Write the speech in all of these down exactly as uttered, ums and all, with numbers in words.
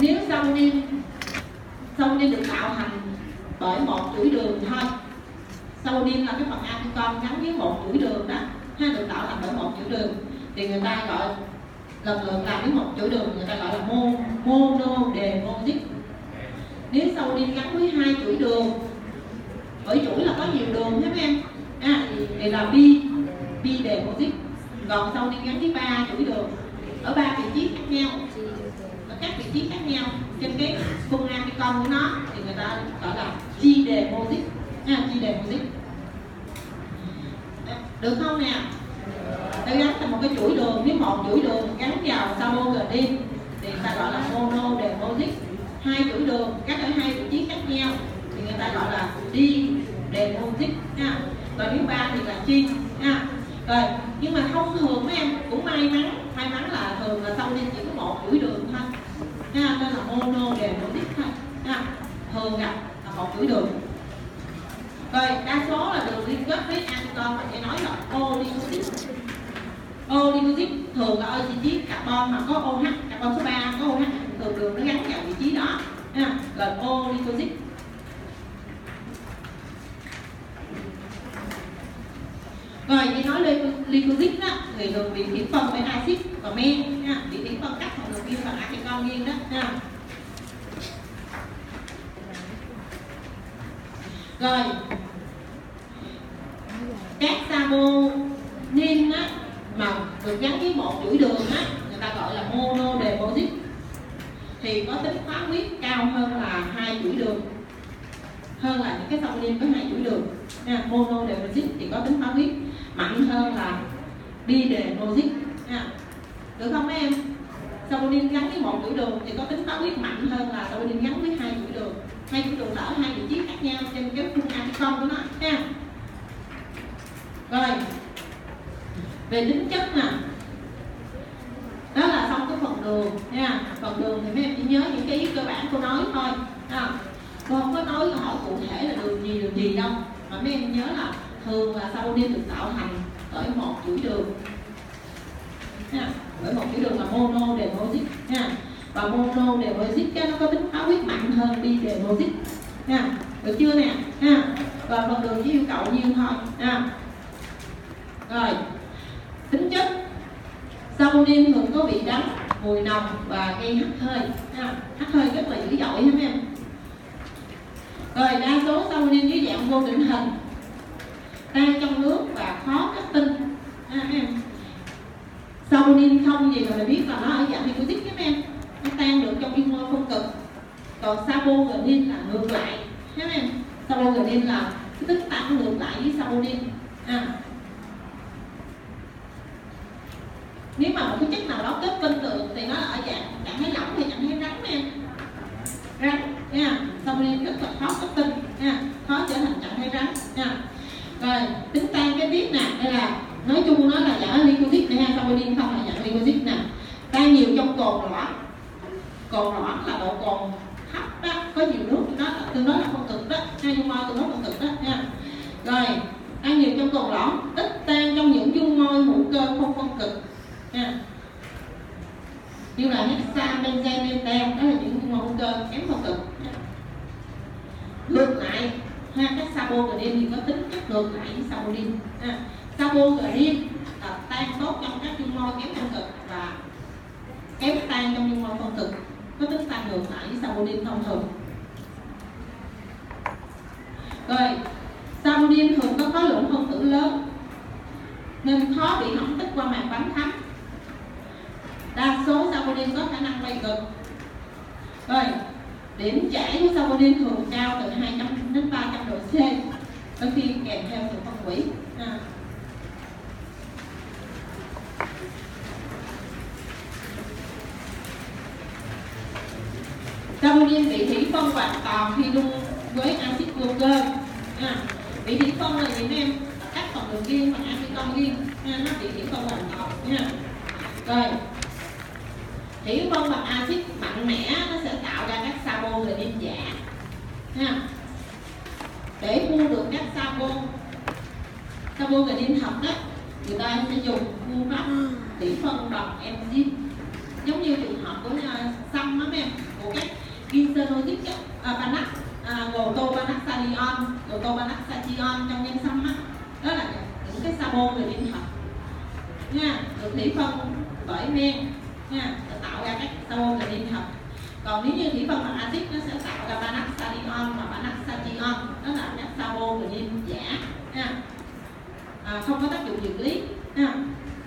Nếu saponin saponin được tạo thành bởi một chuỗi đường thôi, saponin là cái phần aniston gắn với một chuỗi đường đó ha, được tạo thành bởi một chuỗi đường thì người ta gọi lần lượt làm với một chuỗi đường người ta gọi là monodemotic. Nếu saponin gắn với hai chuỗi đường, mỗi chuỗi là có nhiều đường hết em à, thì là bi bidemotic. Còn saponin gắn với ba chuỗi đường ở ba vị trí khác nhau, ở các vị trí khác nhau trên cái khung aniston của nó thì người ta gọi là tridemotic ha, tridemotic. Được không nè? Nó gắn thành một cái chuỗi đường với một chuỗi đường gắn vào saponin thì người ta gọi là monodemotic. Hai chuỗi đường gắn ở hai vị trí khác nhau thì người ta gọi là didemotic ha. Rồi nếu ba thì là tri ha. Rồi nhưng mà thông thường mấy em cũng may mắn may mắn là thường là saponin chỉ có một chuỗi đường thôi ha, nên là monodemotic thôi ha. Thường gặp là một chuỗi đường. Rồi đa số là đường liên kết với aniston mình sẽ nói là oligosid. Oligosid thường là ở vị trí carbon mà có OH, carbon số ba có OH, thường đường nó gắn vào vị trí đó ha, là oligosid. Rồi khi nói glycosid đó thì thường bị chuyển phân với axit và men ha, bị chuyển phân cắt thành đường riêng và aniston riêng đó ha. Rồi các saponin á mà được gắn với một chuỗi đường á người ta gọi là monodemotic thì có tính hóa huyết cao hơn là hai chuỗi đường, hơn là những cái saponin có hai chuỗi đường ha. Monodemotic thì có tính hóa huyết mạnh hơn là bidemotic ha. Được không mấy em? Saponin gắn với một chuỗi đường thì có tính hóa huyết mạnh hơn là saponin gắn với hai chuỗi đường. Hai chuỗi đường là ở hai vị trí khác nhau trên cái khung aniston của nó ha. Rồi về tính chất nè, đó là xong cái phần đường nha. Phần đường thì mấy em chỉ nhớ những cái ý cơ bản cô nói thôi ha. Cô không có nói hỏi cụ thể là đường gì đường gì đâu, mà mấy em nhớ là thường là saponin được tạo thành bởi một chuỗi đường ha, bởi một chuỗi đường là monodemotic ha. Và monodemotic nó có tính hóa huyết mạnh hơn bidemotic ha. Được chưa nè ha? Rồi phần đường chỉ yêu cầu nhiêu thôi ha. Rồi tính chất saponin thường có vị đắng, mùi nồng và gây hắt hơi ha. Hắt hơi rất là dữ dội ha em. Rồi đa số saponin dưới dạng vô định hình, tan trong nước và khó kết tinh ha em. Saponin không gì mà mình biết là nó ở dạng lipotic các em, nó tan được trong dung môi phân cực. Còn saponin là ngược lại ha em. Saponin là cái tính tan ngược lại với saponin à. Nếu mà một cái chất nào đó kết tinh được thì nó ở dạng trạng thái lỏng hay trạng thái rắn em. Rắn nha, saponin rất là khó kết tinh nha, khó trở thành trạng thái rắn nha. Rồi tính tan cái tiếp nè, đây là nói chung nó là dạng lipotic này ha, saponin không là dạng lipotic nè. Tan nhiều trong cồn loãng. Cồn loãng là độ cồn thấp đó, có nhiều nước đó, tương đối là phân cực đó, hai dung môi tương đối phân cực đó nha. Rồi tan nhiều trong cồn loãng, ít tan trong những dung môi hữu cơ không phân cực nha. Như là hexabenzen, đó là những dung môi hữu cơ kém phân cực. Ngược lại ha, các saponin thì có tính chất ngược lại với saponin ha. Saponin là tan tốt trong các dung môi kém phân cực và kém tan trong dung môi phân cực, có tính tan ngược lại với saponin thông thường. Rồi saponin thường có khối lượng phân tử lớn nên khó bị hỏng tích qua màng bám thấm. Đa số saponin có khả năng bay cực. Rồi điểm chảy của saponin thường cao từ hai trăm đến ba trăm độ C, đôi khi kèm theo sự phân hủy à. Saponin bị thủy phân hoàn toàn khi đun với axit glucose à. Bị thủy phân là gì em? Các phần đường riêng, phần aniston riêng à, nó bị thủy phân hoàn toàn nha. Rồi thủy phân bằng axit mạnh mẽ nó sẽ tạo ra các saponin giả ha. Để mua được các sapo saponin thật đó, người ta sẽ dùng phương pháp thủy phân bằng enzyme, giống như trường hợp của xăm đó em, của các hydrogen chất à, Banach à, Gotobanaxalion, Gotobanaxation trong nhân sâm á, đó là những cái sabon về liên hợp nha, được thủy phân bởi men nha, để tạo ra các sabon về liên hợp. Còn nếu như thủy phân bằng axit nó sẽ tạo ra Banaxalion và Banaxation, đó là các sabon về liên giả nha, à, không có tác dụng dược lý nha.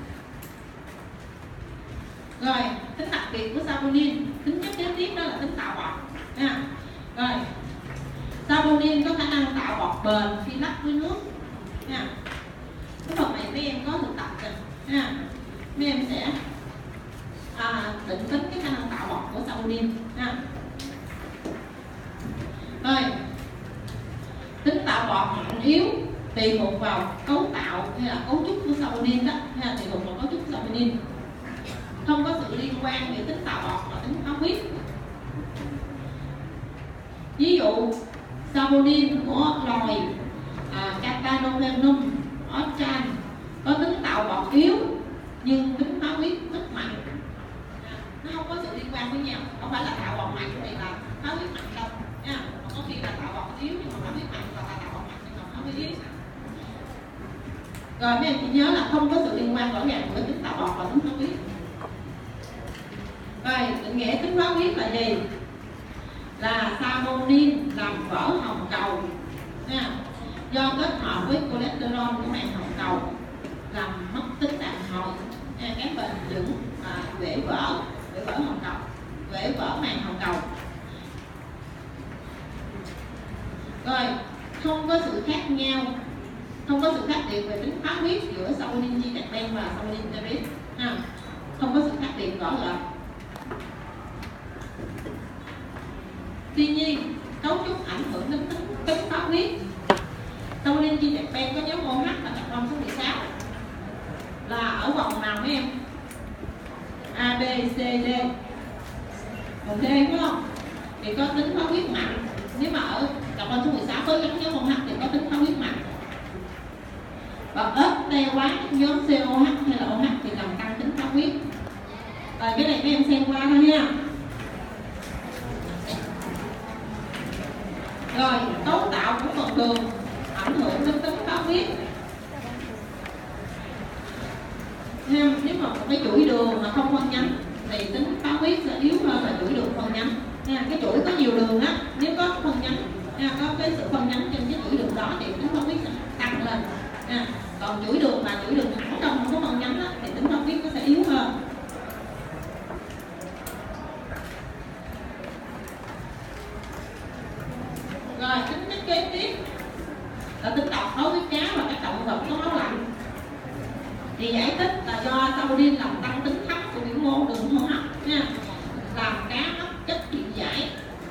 Rồi, tính đặc biệt của saponin, tính chất kế tiếp đó là tính tạo bọt nha. Rồi, saponin có khả năng tạo bọt bền khi lắc với nước nha. Cái phần này mấy em có thực tập rồi nha. Mấy em sẽ à, định tính cái khả năng tạo bọt của saponin nha. Rồi, tính tạo bọt mạnh yếu tùy thuộc vào cấu tạo hay là cấu trúc của saponin đó, hay là tùy thuộc vào cấu trúc của saponin, không có sự liên quan về tính tạo bọt và tính hóa huyết. Ví dụ saponin của loài à, Catanovenum orchan có tính tạo bọt yếu nhưng tính hóa huyết rất mạnh. À, nó không có sự liên quan với nhau, không phải là tạo bọt mạnh thì là hóa huyết mạnh đâu nha. Có khi là tạo bọt yếu nhưng mà hóa huyết mạnh, và là tạo bọt mạnh nhưng mà hóa huyết yếu. Rồi mấy em chỉ nhớ là không có sự liên quan rõ ràng với tính tạo bọt và tính hóa huyết. Rồi, định nghĩa tính hóa huyết là gì? Là saponin làm vỡ hồng cầu nha, do kết hợp với cholesterol của màng hồng cầu làm mất tính đàn hồi nha, kém bền vững và dễ vỡ, dễ vỡ hồng cầu, dễ vỡ màng hồng cầu. Rồi, không có sự khác nhau, không có sự khác biệt về tính hóa huyết giữa saponin gidacben và saponin terit ha, không có sự khác biệt rõ rệt. Tuy nhiên, cấu trúc ảnh hưởng đến tính, tính hóa huyết. Saponin gidacben có nhóm OH và carbon số mười sáu là ở vòng nào mấy em? A, B, C, D. Vòng D đúng không? Thì có tính hóa huyết mạnh. Nếu mà ở carbon số mười sáu với gắn nhóm OH thì có tính hóa huyết mạnh. Và ớt teo quá nhóm xê o hát hay là OH thì làm tăng tính hóa huyết. Rồi cái này các em xem qua thôi nha. Rồi, cấu tạo của phần đường ảnh hưởng đến tính hóa huyết. Nếu mà một cái chuỗi đường mà không phân nhánh thì tính hóa huyết sẽ yếu hơn là chuỗi đường phân nhánh. Nha, cái chuỗi có nhiều đường á, nếu có phân nhánh, nha, có cái sự phân nhánh trên cái chuỗi đường đó thì tính hóa huyết sẽ tăng lên. Nha. Còn chuỗi đường mà chuỗi đường thẳng trong không có phân nhánh á, thì tính hóa huyết nó sẽ yếu hơn. Rồi, tính chất kế tiếp là tính độc đối với cá và các động vật có máu lạnh. Thì giải thích là do saponin làm tăng tính thấp của biểu mô đường hô hấp nha, làm cá mất chất điện giải.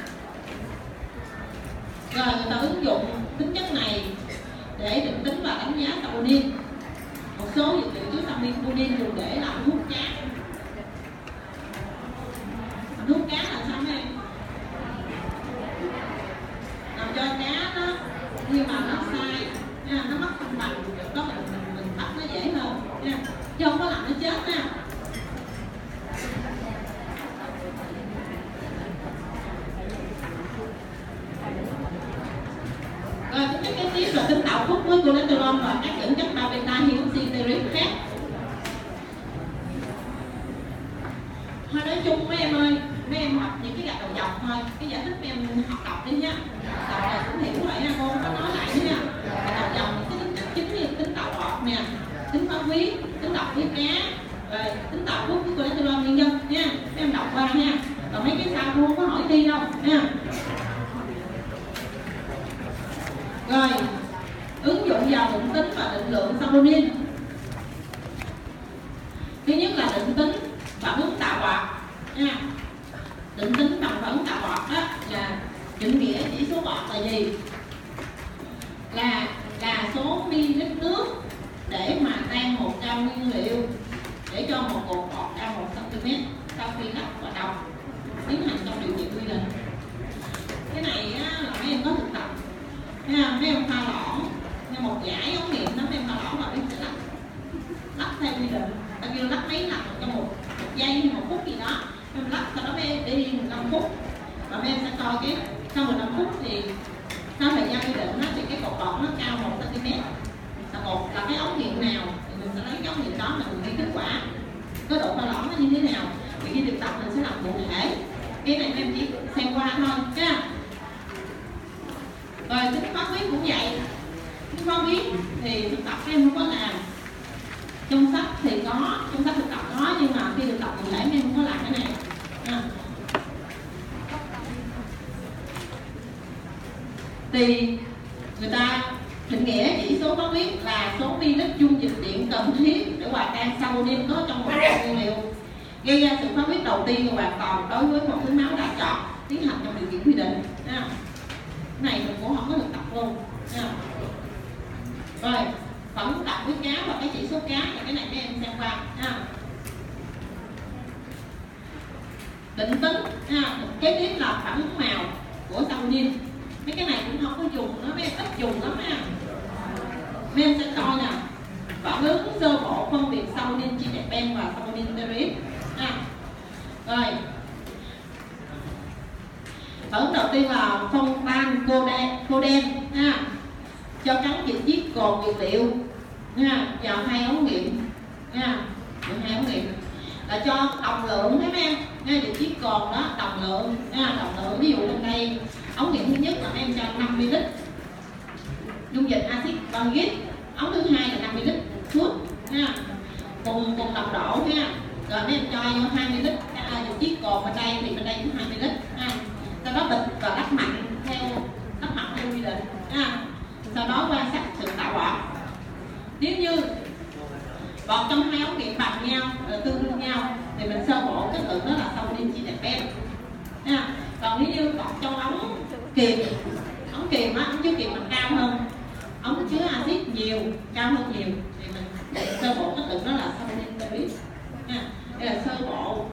Rồi người ta ứng dụng tính chất này để định tính và đánh giá saponin. Một số dược liệu chứa saponin dùng để làm hút cá. Làm hút cá là sao mấy em? Làm cho cá nó nhưng mà nó sai nha, nó mất cân bằng, đó mình mình, mình bắt nó dễ hơn nha, chứ không có làm nó chết nha. Rồi tính chất kế tiếp là tính tạo hút với cholesterol và các dưỡng chất ba beta hydroxysteroid khác. Thôi nói chung mấy em ơi, mấy em học những cái gạch đầu dòng thôi, cái giải thích mấy em học đọc đi nhá, đọc là cũng hiểu rồi nha, cô không có nói lại nữa nha. Gạch đầu dòng cái tính chất chính như tính tạo bọt nè, tính hóa huyết, tính độc với cá, rồi tính tạo hút với cholesterol nhân dân nha, mấy em đọc qua nha. Còn mấy cái sau cô không có hỏi thi đâu nha. Rồi, ứng dụng vào định tính và định lượng saponin. Thứ nhất là định tính phản ứng tạo bọt nha. Định tính bằng phản ứng tạo bọt đó là định nghĩa chỉ số bọt là gì? Là là số ml nước để mà tan một gam nguyên liệu để cho một cục bọt cao một xăng-ti-mét sau khi lắp và đồng tiến hành trong điều kiện quy định. Cái này á, là mấy em có thực tập nha, mấy em pha loãng như một giải ống nghiệm đó, mấy em pha loãng là mấy em sẽ lắp lắp theo quy định, ta kêu lắp mấy lần trong một, một giây hay một phút gì đó, em lắp sau đó mấy em để đi mười lăm phút và mấy em sẽ coi cái sau mười lăm phút thì sau thời gian quy định nó thì cái cột bọt nó cao một xăng ti mét là một là cái ống nghiệm nào thì mình sẽ lấy cái ống nghiệm đó mà mình ghi kết quả có độ pha loãng nó như thế nào thì khi thực tập mình sẽ làm cụ thể. Cái này em chỉ xem qua thôi nha. Rồi tính pháp viết cũng vậy. Tính pháp viết thì thực tập em không có làm. Trong sách thì có, trong sách thực tập có, nhưng mà khi thực tập cụ thể em không có làm cái này à. Thì người ta định nghĩa chỉ số pháp viết là số ml dung dịch điện cần thiết để hòa tan saponin có trong một nguyên liệu, gây ra sự phát viết đầu tiên và hoàn toàn đối với một thứ máu đã chọn tiến hành trong điều kiện quy định. Cái này mình cũng không có thực tập luôn. Rồi tổng tập với cá và cái chỉ số cá thì cái này các em xem qua nha. Định tính nha. Kế tiếp là phản ứng màu của saponin. Mấy cái này cũng không có dùng, nó mấy em ít dùng lắm nha. Mấy em sẽ coi nè phản ứng sơ bộ phân biệt saponin chinapen và saponin stearit nha. Rồi phản ứng đầu tiên là phân tan coden, coden nha, cho cắn dịch chiết cồn dược liệu nha, vào hai ống nghiệm nha, vào hai ống nghiệm là cho đồng lượng thấy mấy em nha, dịch chiết cồn đó đồng lượng nha, đồng lượng ví dụ trong đây ống nghiệm thứ nhất là mấy em cho năm mi li lít dung dịch axit benzoic, ống thứ hai là năm mi li lít thuốc nha, cùng cùng đồng độ nha, rồi mấy em cho vô hai mi li lít dịch chiết cồn bên đây thì bên đây cũng hai mi li lít nha, sau đó bịch và đắp mạnh theo đắp mạnh theo quy định nha. Sau đó quan sát sự tạo bọt. Nếu như bọt trong hai ống nghiệm bằng nhau, tương đương nhau thì mình sơ bộ kết luận đó là saponin chinapen nha. Còn nếu như bọt trong ống kiềm, ống kiềm á, ống chứa kiềm mình cao hơn, ống chứa axit nhiều, cao hơn nhiều thì mình